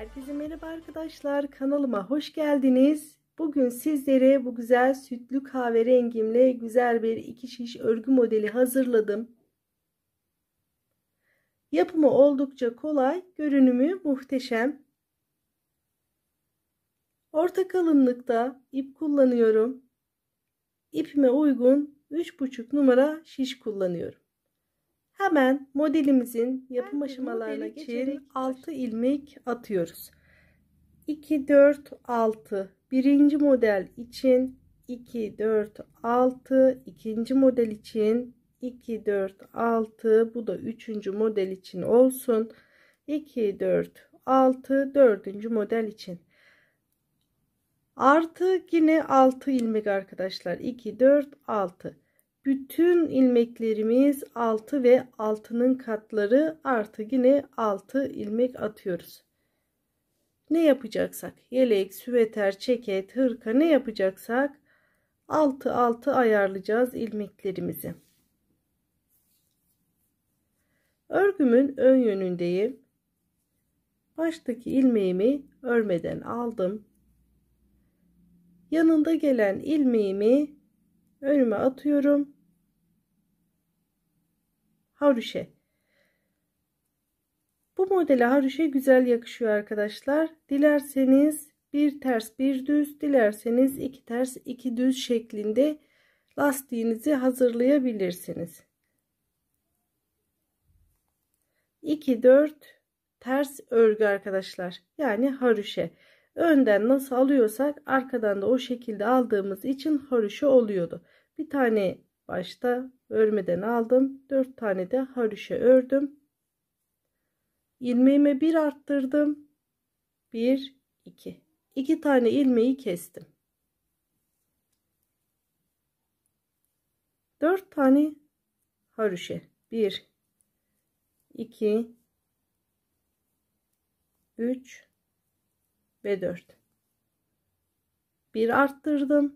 Herkese merhaba arkadaşlar, kanalıma hoş geldiniz. Bugün sizlere bu güzel sütlü kahverengimle güzel bir 2 şiş örgü modeli hazırladım. Yapımı oldukça kolay, görünümü muhteşem. Orta kalınlıkta ip kullanıyorum. İpime uygun 3,5 numara şiş kullanıyorum. Hemen modelimizin yapım aşamalarına geçerek 6 ilmek atıyoruz. 2 4 6 birinci model için, 2 4 6 ikinci model için, 2 4 6 bu da üçüncü model için olsun, 2 4 6 dördüncü model için, artı yine 6 ilmek arkadaşlar. 2 4 6 bütün ilmeklerimiz 6 ve altının katları artı yine 6 ilmek atıyoruz. Ne yapacaksak, yelek, süveter, ceket, hırka ne yapacaksak 6 ayarlayacağız ilmeklerimizi. Örgümün ön yönündeyim. Baştaki ilmeğimi örmeden aldım. Yanında gelen ilmeğimi önüme atıyorum. Haroşa. Bu modele haroşa güzel yakışıyor arkadaşlar. Dilerseniz bir ters bir düz, dilerseniz iki ters iki düz şeklinde lastiğinizi hazırlayabilirsiniz. 2 4 ters örgü arkadaşlar. Yani haroşa. Önden nasıl alıyorsak arkadan da o şekilde aldığımız için haroşa oluyordu. Bir tane başta örmeden aldım. 4 tane de haroşa ördüm. İlmeğime bir arttırdım. 1 2 2 tane ilmeği kestim. 4 tane haroşa. 1 2 3 ve 4. Bir arttırdım.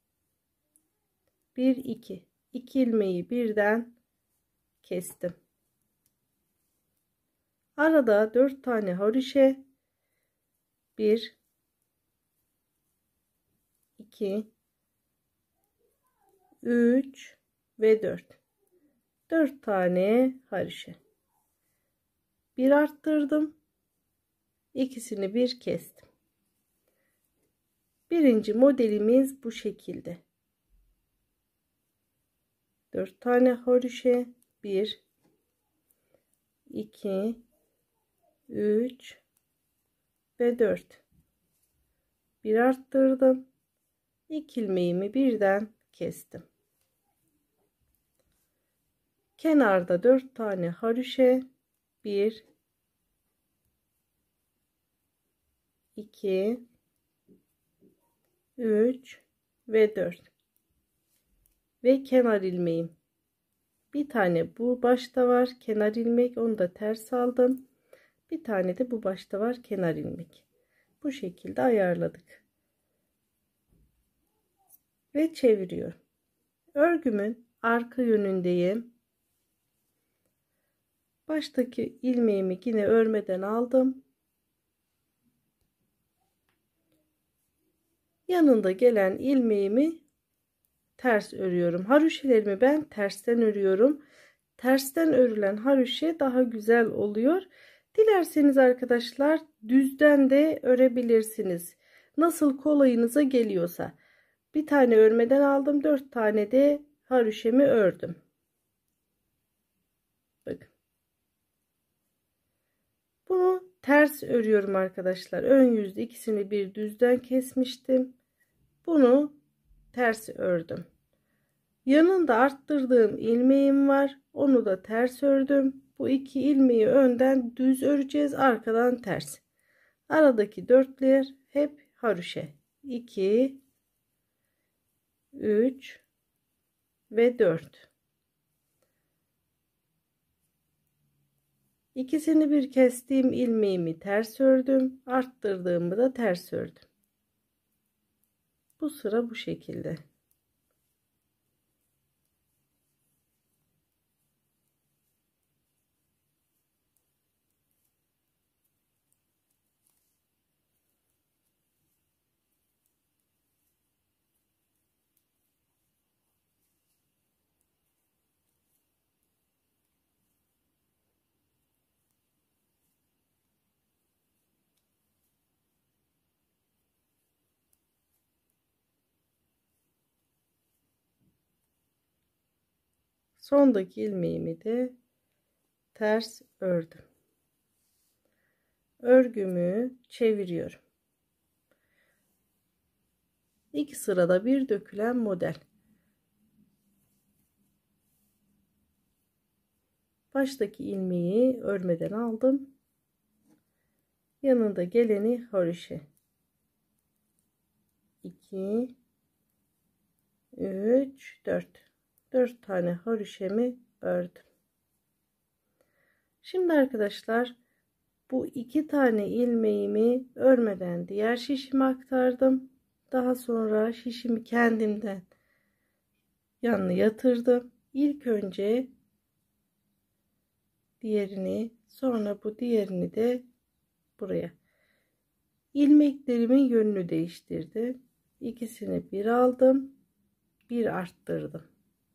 1 2 2 ilmeği birden kestim. Arada 4 tane haroşa. 1 2 3 ve 4. 4 tane haroşa. Bir arttırdım. İkisini bir kestim. Birinci modelimiz bu şekilde. 4 tane haroşa. 1 2 3 ve 4. Bir arttırdım. 2 ilmeğimi birden kestim. Kenarda 4 tane haroşa. 1 2 3 ve 4 ve kenar ilmeğim. Bir tane bu başta var kenar ilmek, onu da ters aldım. Bir tane de bu başta var kenar ilmek. Bu şekilde ayarladık ve çeviriyorum. Örgümün arka yönündeyim. Baştaki ilmeğimi yine örmeden aldım. Yanında gelen ilmeğimi ters örüyorum. Haroşalarımı ben tersten örüyorum. Tersten örülen haroşa daha güzel oluyor. Dilerseniz arkadaşlar düzden de örebilirsiniz. Nasıl kolayınıza geliyorsa. Bir tane örmeden aldım. 4 tane de haroşamı ördüm. Bakın. Bunu ters örüyorum arkadaşlar. Ön yüzde ikisini bir düzden kesmiştim. Bunu ters ördüm. Yanında arttırdığım ilmeğim var. Onu da ters ördüm. Bu iki ilmeği önden düz öreceğiz. Arkadan ters. Aradaki dörtler hep haroşa. 2 3 ve 4. İkisini bir kestiğim ilmeğimi ters ördüm. Arttırdığımı da ters ördüm. Bu sıra bu şekilde. Sondaki ilmeğimi de ters ördüm. Örgümü çeviriyorum. 2 sırada bir dökülen model. Baştaki ilmeği örmeden aldım. Yanında geleni haroşa. 2 3 4 tane haroşamı ördüm. Şimdi arkadaşlar bu 2 tane ilmeğimi örmeden diğer şişime aktardım. Daha sonra şişimi kendimden yanına yatırdım. İlk önce diğerini, sonra bu diğerini de buraya. İlmeklerimin yönünü değiştirdim. İkisini bir aldım, bir arttırdım.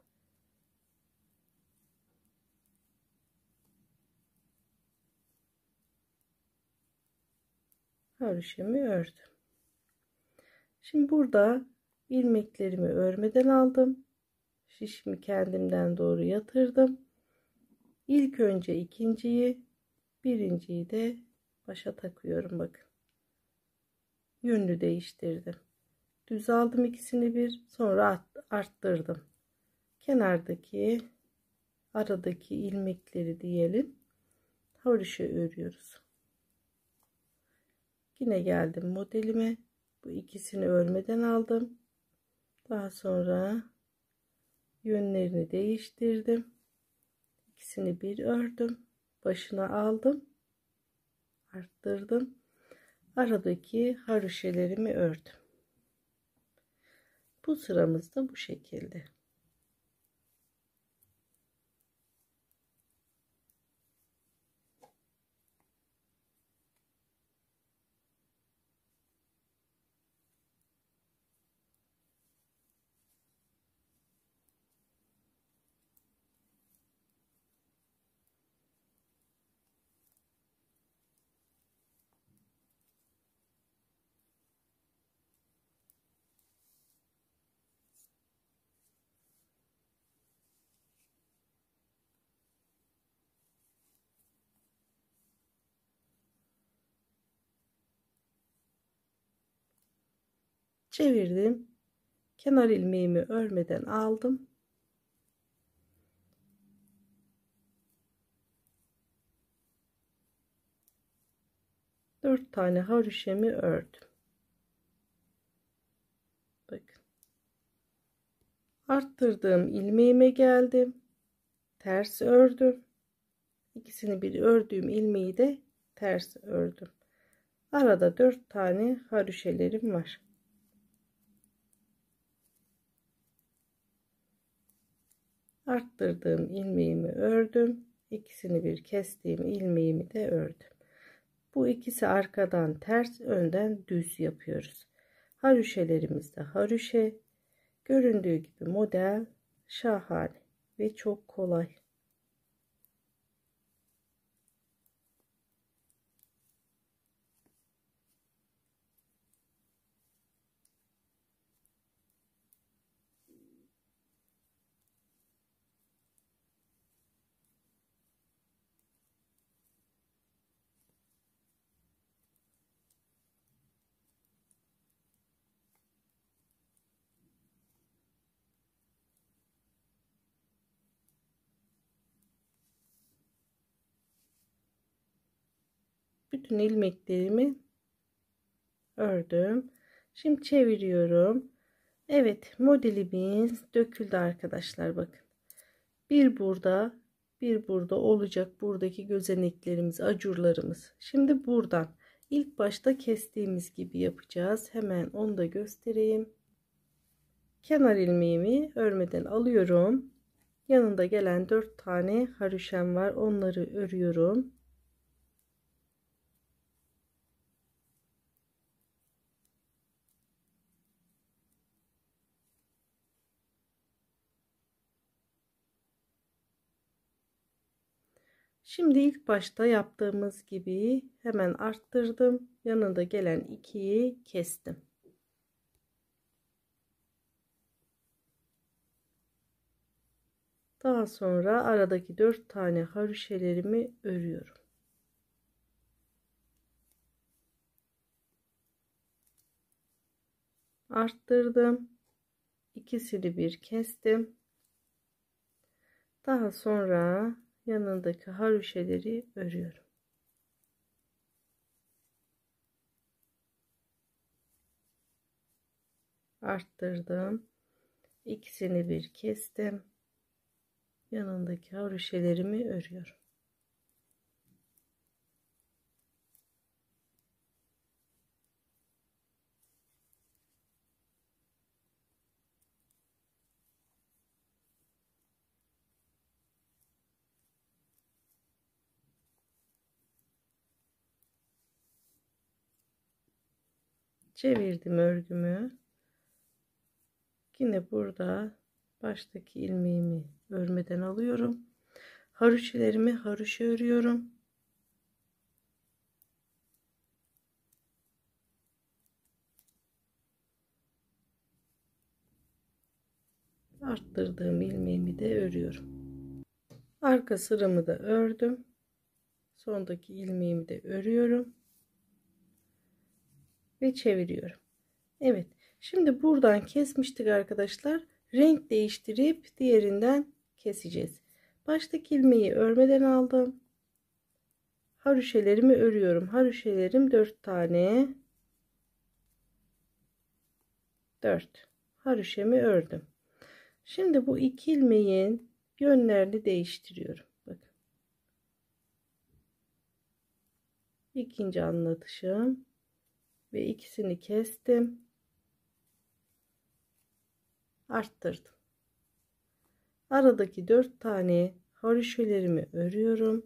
Haroşamı ördüm. Şimdi burada ilmeklerimi örmeden aldım. Şişimi kendimden doğru yatırdım. İlk önce ikinciyi, birinciyi de başa takıyorum. Bakın. Yönünü değiştirdim. Düz aldım ikisini bir, sonra arttırdım. Kenardaki, aradaki ilmekleri diyelim. Haroşa örüyoruz. Yine geldim modelime. Bu ikisini örmeden aldım. Daha sonra yönlerini değiştirdim. İkisini bir ördüm. Başına aldım. Arttırdım. Aradaki haroşalarımı ördüm. Bu sıramız da bu şekilde. Çevirdim. Kenar ilmeğimi örmeden aldım. Dört tane haroşamı ördüm. Bakın. Arttırdığım ilmeğime geldim. Ters ördüm. İkisini bir ördüğüm ilmeği de ters ördüm. Arada 4 tane haroşelerim var. Arttırdığım ilmeğimi ördüm. İkisini bir kestiğim ilmeğimi de ördüm. Bu ikisi arkadan ters, önden düz yapıyoruz. Haroşelerimizde haroşa. Göründüğü gibi model şahane ve çok kolay. Bütün ilmeklerimi ördüm. Şimdi çeviriyorum. Evet, modelimiz döküldü arkadaşlar, bakın. Bir burada, bir burada olacak buradaki gözeneklerimiz, acurlarımız. Şimdi buradan ilk başta kestiğimiz gibi yapacağız. Hemen onu da göstereyim. Kenar ilmeğimi örmeden alıyorum. Yanında gelen 4 tane haroşam var. Onları örüyorum. Şimdi ilk başta yaptığımız gibi hemen arttırdım. Yanında gelen 2'yi kestim. Daha sonra aradaki 4 tane haroşelerimi örüyorum. Arttırdım. İkisini bir kestim. Daha sonra yanındaki haroşeleri örüyorum. Arttırdım. İkisini bir kestim. Yanındaki haroşelerimi örüyorum. Çevirdim örgümü. Yine burada baştaki ilmeğimi örmeden alıyorum. Haroşelerimi haroşa örüyorum. Arttırdığım ilmeğimi de örüyorum. Arka sıramı da ördüm. Sondaki ilmeğimi de örüyorum ve çeviriyorum. Evet, şimdi buradan kesmiştik arkadaşlar. Renk değiştirip diğerinden keseceğiz. Baştaki ilmeği örmeden aldım. Haroşelerimi örüyorum. Haroşelerim 4 tane. 4 haroşemi ördüm. Şimdi bu iki ilmeğin yönlerini değiştiriyorum. Bakın. İkinci anlatışım ve ikisini kestim. Arttırdım. Aradaki 4 tane haroşelerimi örüyorum.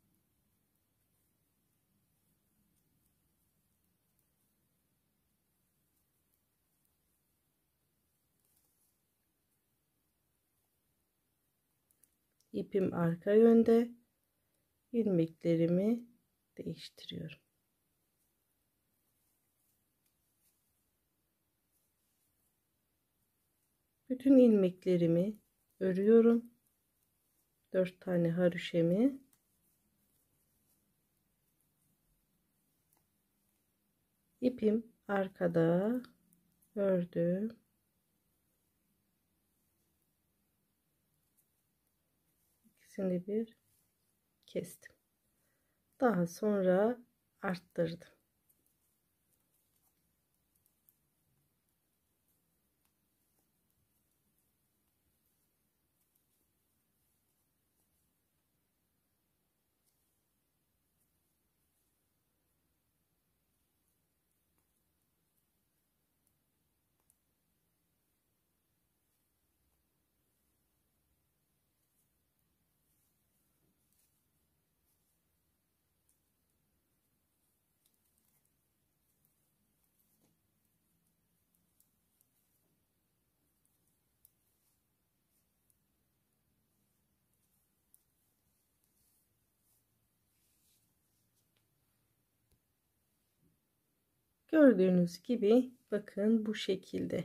İpim arka yönde. İlmeklerimi değiştiriyorum. Bütün ilmeklerimi örüyorum. 4 tane haroşemi. İpim arkada, ördüm. İkisini bir kestim. Daha sonra arttırdım. Gördüğünüz gibi bakın bu şekilde.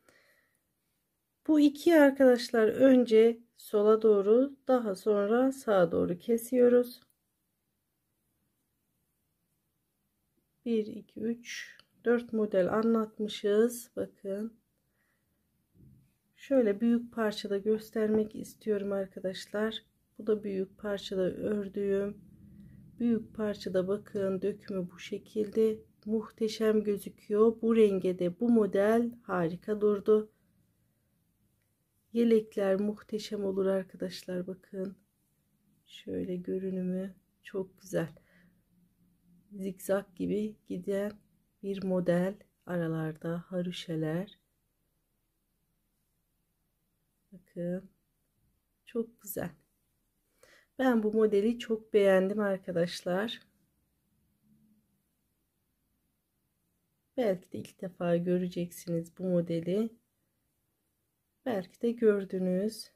Bu iki arkadaşlar önce sola doğru, daha sonra sağa doğru kesiyoruz. 1 2 3 4 model anlatmışız. Bakın. Şöyle büyük parçada göstermek istiyorum arkadaşlar. Bu da büyük parçada ördüğüm. Büyük parçada bakın dökümü bu şekilde muhteşem gözüküyor. Bu renge de bu model harika durdu. Yelekler muhteşem olur arkadaşlar, bakın. Şöyle görünümü çok güzel. Zikzak gibi giden bir model. Aralarda haroşeler. Bakın. Çok güzel. Ben bu modeli çok beğendim arkadaşlar. Belki de ilk defa göreceksiniz bu modeli. Belki de gördünüz.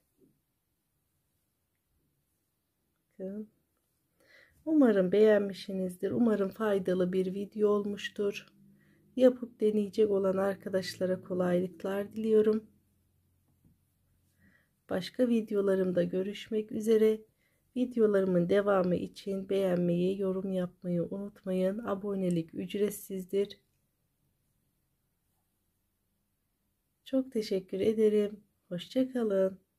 Bakın. Umarım beğenmişsinizdir. Umarım faydalı bir video olmuştur. Yapıp deneyecek olan arkadaşlara kolaylıklar diliyorum. Başka videolarımda görüşmek üzere. Videolarımın devamı için beğenmeyi, yorum yapmayı unutmayın. Abonelik ücretsizdir. Çok teşekkür ederim. Hoşça kalın.